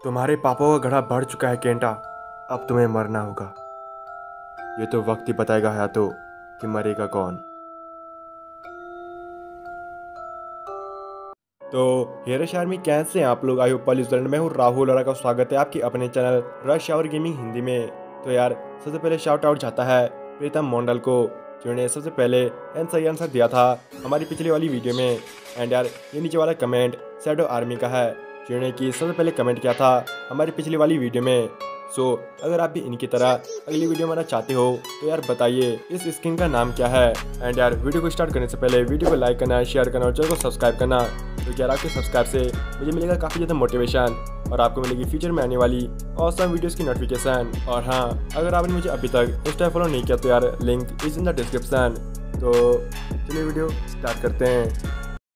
तुम्हारे पापों का घड़ा बढ़ चुका है केंटा। अब तुम्हें मरना होगा। ये तो वक्त ही बताएगा हयातो कि मरेगा कौन। तो हेयर शहर में कैसे हैं आप लोग? आई होप मैं हूँ राहुल और आपका स्वागत है आपके अपने channel rush hour gaming Hindi में। तो यार सबसे पहले शाउट आउट जाता है प्रीतम मंडल को, जिन्होंने सबसे पहले सही आंसर दिया था हमारी पिछली वाली वीडियो में। एंड यार ये नीचे वाला कमेंट शैडो आर्मी का है, जिन्होंने कि सबसे पहले कमेंट किया था हमारी पिछली वाली वीडियो में। सो अगर आप भी इनकी तरह अगली वीडियो बनाना चाहते हो तो यार बताइए इस स्किन का नाम क्या है। एंड यार वीडियो को स्टार्ट करने से पहले वीडियो को लाइक करना, शेयर करना और चैनल को सब्सक्राइब करना, क्योंकि यार आपके सब्सक्राइब से मुझे मिलेगा काफ़ी ज़्यादा मोटिवेशन और आपको मिलेगी फ्यूचर में आने वाली ऑसम वीडियोस की नोटिफिकेशन। और हाँ, अगर आपने मुझे अभी तक इंस्टा फॉलो नहीं किया तो यार link is in the description. तो चलिए वीडियो स्टार्ट करते हैं।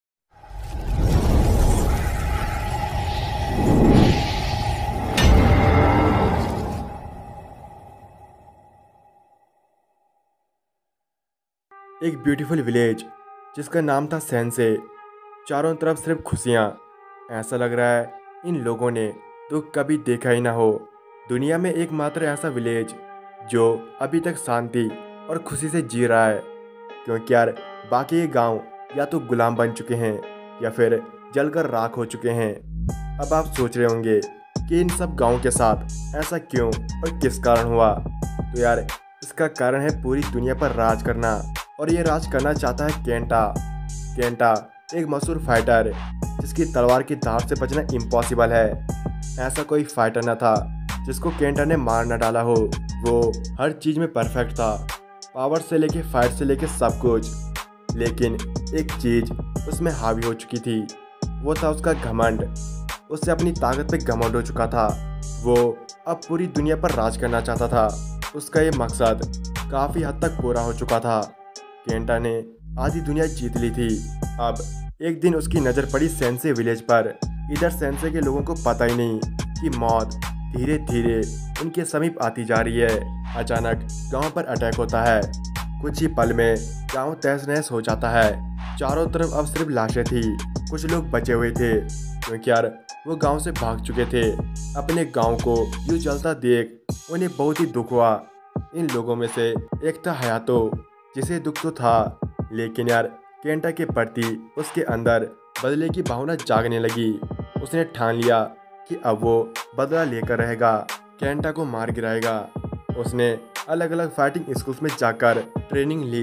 एक ब्यूटीफुल विलेज जिसका नाम था सेंसे। चारों तरफ सिर्फ खुशियाँ। ऐसा लग रहा है इन लोगों ने दुख कभी देखा ही ना हो। दुनिया में एकमात्र ऐसा विलेज जो अभी तक शांति और खुशी से जी रहा है, क्योंकि यार बाकी ये गांव या तो गुलाम बन चुके हैं या फिर जलकर राख हो चुके हैं। अब आप सोच रहे होंगे कि इन सब गाँव के साथ ऐसा क्यों और किस कारण हुआ। तो यार इसका कारण है पूरी दुनिया पर राज करना, और ये राज करना चाहता है केंटा। केंटा एक मशहूर फाइटर जिसकी तलवार की धार से बचना इम्पॉसिबल है। ऐसा कोई फाइटर न था जिसको केंटा ने मार न डाला हो। वो हर चीज़ में परफेक्ट था, पावर से लेके फाइट से लेके सब कुछ। लेकिन एक चीज़ उसमें हावी हो चुकी थी, वो था उसका घमंड। उससे अपनी ताकत पे घमंड हो चुका था। वो अब पूरी दुनिया पर राज करना चाहता था। उसका ये मकसद काफ़ी हद तक पूरा हो चुका था। केंटा ने आधी दुनिया जीत ली थी। अब एक दिन उसकी नज़र पड़ी सेंसे विलेज पर। इधर सेंसे के लोगों को पता ही नहीं कि मौत धीरे धीरे उनके समीप आती जा रही है। अचानक गांव पर अटैक होता है। कुछ ही पल में गांव तहस नहस हो जाता है। चारों तरफ अब सिर्फ लाशें थी। कुछ लोग बचे हुए थे क्योंकि यार वो गांव से भाग चुके थे। अपने गांव को यूँ जलता देख उन्हें बहुत ही दुख हुआ। इन लोगों में से एक था हयातो, जिसे दुख तो था, लेकिन यार केंटा के प्रति उसके अंदर बदले की भावना जागने लगी। उसने ठान लिया कि अब वो बदला लेकर रहेगा, केंटा को मार गिराएगा। उसने अलग अलग फाइटिंग स्कूल्स में जाकर ट्रेनिंग ली।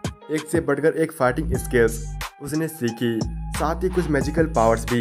एक से बढ़कर एक फाइटिंग स्किल्स उसने सीखी, साथ ही कुछ मैजिकल पावर्स भी।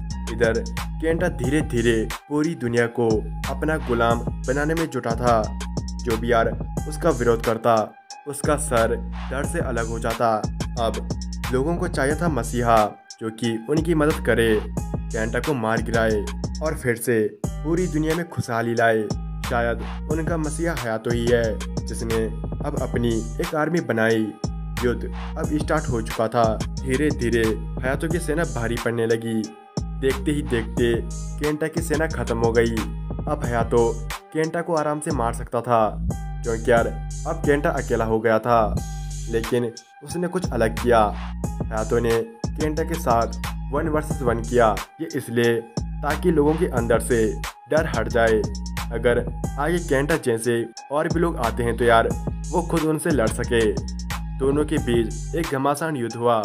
इधर केंटा धीरे धीरे पूरी दुनिया को अपना गुलाम बनाने में जुटा था। जो भी यार उसका विरोध करता उसका सर दर्द से अलग हो जाता। अब लोगों को चाहिए था मसीहा जो कि उनकी मदद करे, केंटा को मार गिराए और फिर से पूरी दुनिया में खुशहाली लाए। शायद उनका मसीहा हयातो ही है, जिसने अब अपनी एक आर्मी बनाई। युद्ध अब स्टार्ट हो चुका था। धीरे धीरे हयातो की सेना भारी पड़ने लगी। देखते ही देखते केंटा की सेना खत्म हो गई। अब हयातो केंटा को आराम से मार सकता था, क्योंकि यार अब केंटा अकेला हो गया था। लेकिन उसने कुछ अलग किया। हयातो ने केंटा के साथ 1 वर्सेस 1 किया। ये इसलिए ताकि लोगों के अंदर से डर हट जाए। अगर आगे केंटा जैसे और भी लोग आते हैं तो यार वो खुद उनसे लड़ सके। दोनों के बीच एक घमासान युद्ध हुआ।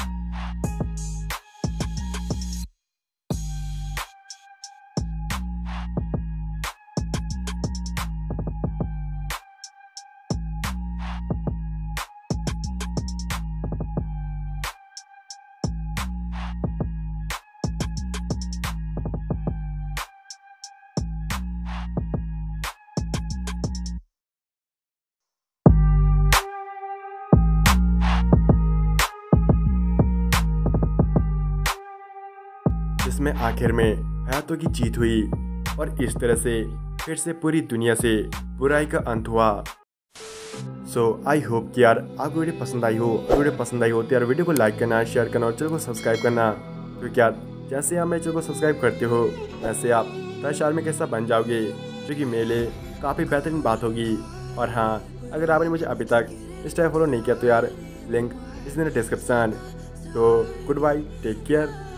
जिसमें आखिर में हयातो की जीत हुई और इस तरह से फिर से पूरी दुनिया से बुराई का अंत हुआ। सो आई होप कि यार आपको वीडियो पसंद आई हो। अगर वीडियो पसंद आई हो तो यार वीडियो को लाइक करना, शेयर करना और चैनल को सब्सक्राइब करना, क्योंकि यार जैसे आप मेरे चैनल को सब्सक्राइब करते हो वैसे आप रश आर्मी के साथ बन जाओगे, जो कि मेरे लिए काफ़ी बेहतरीन बात होगी। और हाँ, अगर आपने मुझे अभी तक इंस्टा फॉलो नहीं किया तो यार लिंक इस डिस्क्रिप्शन। तो गुड बाय, टेक केयर।